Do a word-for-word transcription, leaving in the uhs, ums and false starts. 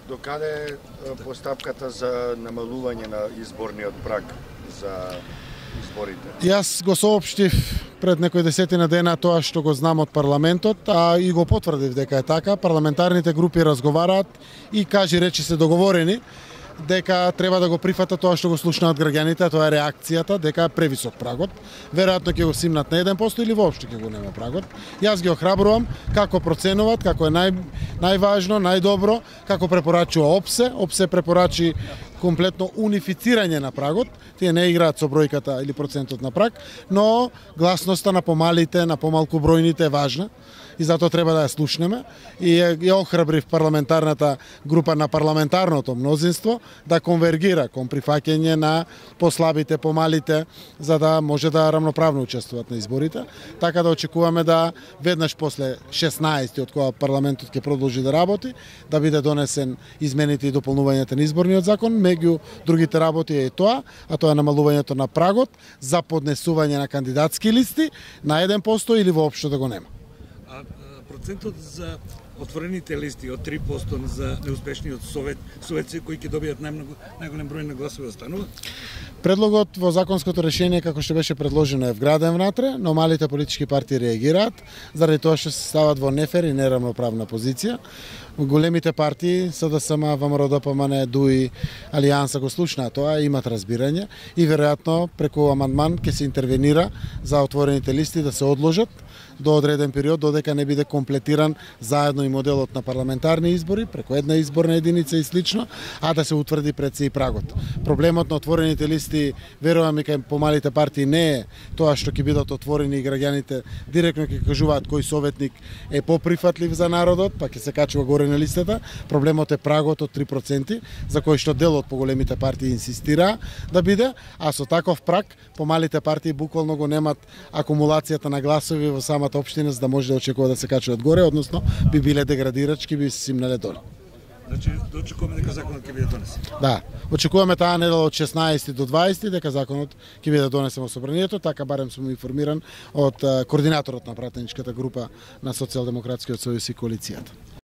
Докаде постапката за намалување на изборниот праг за изборите? Јас го соопштив пред некои десетина дена тоа што го знам од парламентот, а и го потврдив дека е така. Парламентарните групи разговараат и кажи речи се договорени дека треба да го прифатат тоа што го слушнаат граѓаните, а тоа е реакцијата дека е превисок прагот. Веројатно ќе го симнат на еден процент или воопшто ќе го нема прагот. Јас ги охрабрувам како проценуваат, како е нај, најважно, најдобро, како препорачува ОПСЕ. ОПСЕ препорачи комплетно унифицирање на прагот. Тие не играат со бројката или процентот на праг, но гласноста на помалите, на помалку бројните е важна и затоа треба да ја слушнеме. И ја охрабрив парламентарната група на парламентарното мнозинство да конвергира кон прифаќање на послабите, помалите, за да може да рамноправно учествуваат на изборите. Така да очекуваме да веднаш после шеснаесети, од кога парламентот ќе продолжи да работи, да биде донесен измените и дополнувањето на изборниот закон. Меѓу другите работи е тоа, а тоа е намалувањето на прагот за поднесување на кандидатски листи на еден процент или воопшто да го нема. А процентот за отворените листи од три проценти за неуспешниот совет, советци кои ќе добијат најмногу најголем број на гласови останува? Предлогот во законското решение како што беше предложено е вграден внатре, но малите политички партии реагираат заради тоа што се стават во нефер и неравноправна позиција. Големите партии СДСМ, ВМРО, ДПМН, ДУИ, Алијанса го слушнаа тоа, имат разбирање и веројатно преку амандман ќе се интервенира за отворените листи да се одложат до одреден период, додека не биде комплетиран заедно и моделот на парламентарни избори, преку една изборна единица и слично, а да се утврди пред се и прагот. Проблемот на отворените листи, верувам и кај помалите партии, не е тоа што ќе бидат отворени и граѓаните директно ќе кажуваат кој советник е поприфатлив за народот, па ќе се качува горе на листата. Проблемот е прагот од три проценти, за кој што дел од поголемите партии инсистира да биде, а со таков праг помалите партии буквално го немат акумулацијата на гласови во самата општина за да може да очекува да се качуваат горе, односно би биле деградирачки, би се симнале доле. Значи, да очекуваме дека законот ќе биде донесен. Да, очекуваме таа недела од шеснаесети до дваесети дека законот ќе биде донесен во собранието, така барем сум информиран од координаторот на пратеничката група на Социјалдемократскиот сојуз и коалицијата.